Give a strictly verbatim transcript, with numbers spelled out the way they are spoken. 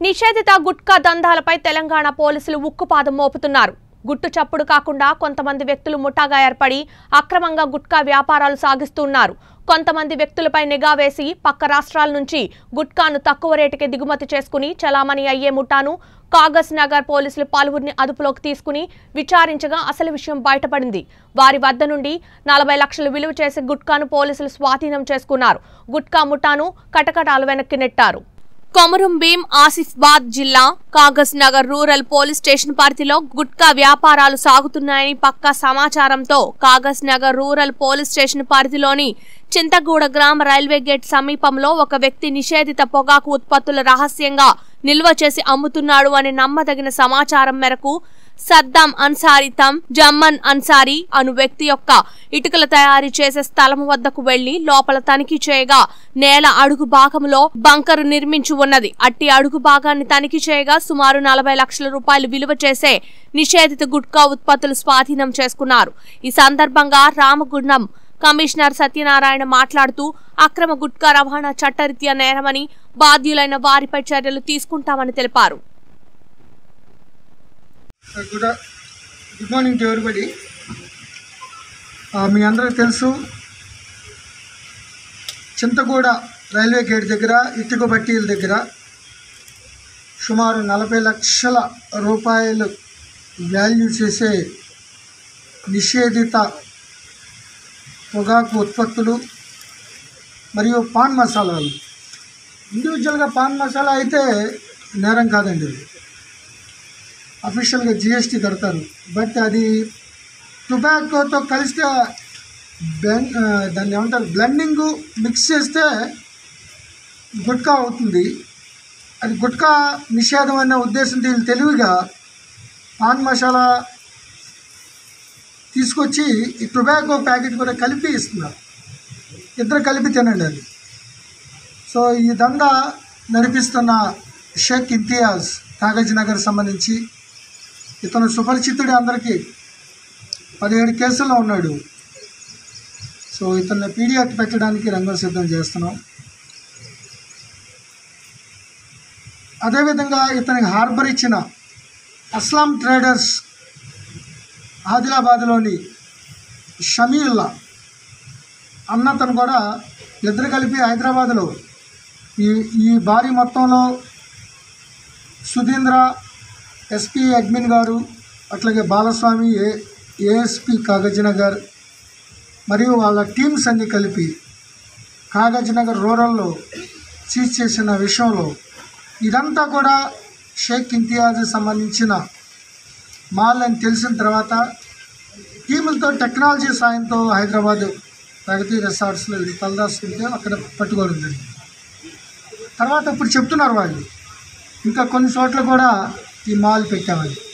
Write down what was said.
నిషేధిత గుట్కా దందాలపై తెలంగాణ పోలీసులు ఉక్కుపాదం మోపుతున్నారు. గుట్టు చప్పుడు కాకుండా కొంతమంది వ్యక్తులు ముఠాగా ఏర్పడి అక్రమంగా గుట్కా వ్యాపారాలు సాగిస్తున్నారు. కొంతమంది వ్యక్తులపై నిఘా వేసి పక్క రాష్ట్రాల నుంచి గుట్కాను తక్కువ రేటుకే దిగుమతి చేసుకుని చలామణి అయ్యే ముఠాను కాగజ్ నగర్ పోలీసులు పలువురిని అదుపులోకి తీసుకుని విచారించగా అసలు విషయం బయటపడింది. వారి వద్ద నుండి నలభై లక్షలు విలువ చేసే గుట్కాను పోలీసులు స్వాధీనం చేసుకున్నారు. గుట్కా ముఠాను కటకటాలు వెనక్కి నెట్టారు. కొమరం భీం ఆసిఫాబాద్ జిల్లా Kagaznagar rural police station పరిధిలో గుట్కా వ్యాపారాలు సాగుతున్నాయని పక్కా సమాచారంతో Kagaznagar rural police station పరిధిలోని చింతగూడ గ్రామ రైల్వే గేట్ సమీపంలో ఒక వ్యక్తి నిషేధిత పొగాకు ఉత్పత్తులు రహస్యంగా నిల్వ చేసి అమ్ముతున్నాడు అనే నమ్మదగిన సమాచారం మేరకు సద్దాం అన్సారీ తమ్ జమ్మన్ అన్సారీ అను వ్యక్తి యొక్క ఇటుకల తయారీ చేసే స్థలం వద్దకు వెళ్లి లోపల తనిఖీ చేయగా నేల అడుగు భాగంలో బంకరు నిర్మించి ఉన్నది. అట్టి అడుగు భాగాన్ని తనిఖీ చేయగా సుమారు నలభై లక్షల రూపాయలు విలువ చేసే నిషేధిత గుట్కా ఉత్పత్తులు స్వాధీనం చేసుకున్నారు. ఈ సందర్భంగా రామగుండం కమిషనర్ సత్యనారాయణ మాట్లాడుతూ అక్రమ గుట్కా రవాణా చట్టరీత్యా నేరమని బాధ్యులైన వారిపై చర్యలు తీసుకుంటామని తెలిపారు. Good good morning to everybody. మీ అందరికీ తెలుసు, చింతగూడ రైల్వే గేట్ దగ్గర ఇటుక బట్టీల దగ్గర సుమారు నలభై లక్షల రూపాయలు వాల్యూ చేసే నిషేధిత పొగాకు ఉత్పత్తులు మరియు పాన్ మసాలాలు. ఇండివిజువల్గా పాన్ మసాలా అయితే నేరం కాదండి, అఫీషియల్గా జిఎస్టీ కడతారు. బట్ అది టొబాకోతో కలిస్తే బ్లెండ్ దాన్ని ఏమంటారు బ్లెండింగు మిక్స్ చేస్తే గుట్కా అవుతుంది. అది గుట్కా నిషేధం అనే ఉద్దేశంతో వీళ్ళు తెలివిగా పాన్ మసాలా తీసుకొచ్చి ఈ టొబాకో ప్యాకెట్ కూడా కలిపి ఇస్తున్నారు. ఇద్దరు కలిపి తినండి అది. సో ఈ దందా నడిపిస్తున్న షేక్ ఇంతియాజ్ కాగజ్ నగర్ సంబంధించి ఇతను సుపరిచితుడు, అందరికీ పదిహేడు కేసుల్లో ఉన్నాడు. సో ఇతన్ని పీడీ యాక్ట్ పెట్టడానికి రంగం సిద్ధం చేస్తున్నాం. అదేవిధంగా ఇతనికి హార్బర్ ఇచ్చిన అస్లాం ట్రేడర్స్ ఆదిలాబాద్లోని షమీల్లా అన్నతను కూడా ఇద్దరు కలిపి హైదరాబాద్లో ఈ ఈ భారీ మొత్తంలో సుధీంద్ర ఎస్పీ అడ్మిన్ గారు, అట్లాగే Balaswamy A ASP Kagaznagar మరియు వాళ్ళ టీమ్స్ అన్నీ కలిపి కాగజ్ నగర్ రూరల్లో సీజ్ చేసిన విషయంలో ఇదంతా కూడా షేక్ ఇంతియాజ్ సంబంధించిన మాల్ అని తెలిసిన తర్వాత టీములతో టెక్నాలజీ సాయంతో హైదరాబాద్ ప్రగతి రిసార్ట్స్లో తలదాచుకుంటే అక్కడ పట్టుకోవడం జరిగింది. తర్వాత ఇప్పుడు చెప్తున్నారు వాళ్ళు ఇంకా కొన్ని చోట్ల కూడా ఈ మాల్ పెట్టామని.